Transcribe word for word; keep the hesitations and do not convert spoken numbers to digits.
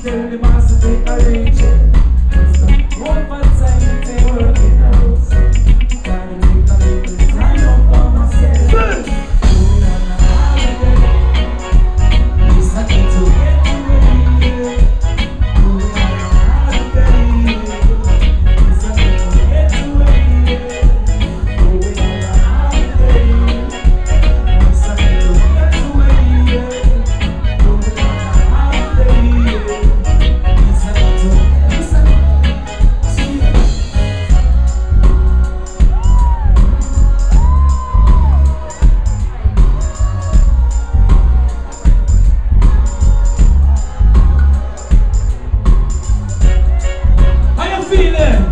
tell the boss to take a range. One for time, they working out. Gotta take a little time out for myself. Going on a holiday. It's not get to get away. Going on a holiday. It's not get to get away. Going on a holiday. It's not get to get away. Going on a holiday. It's not get to. How you feeling?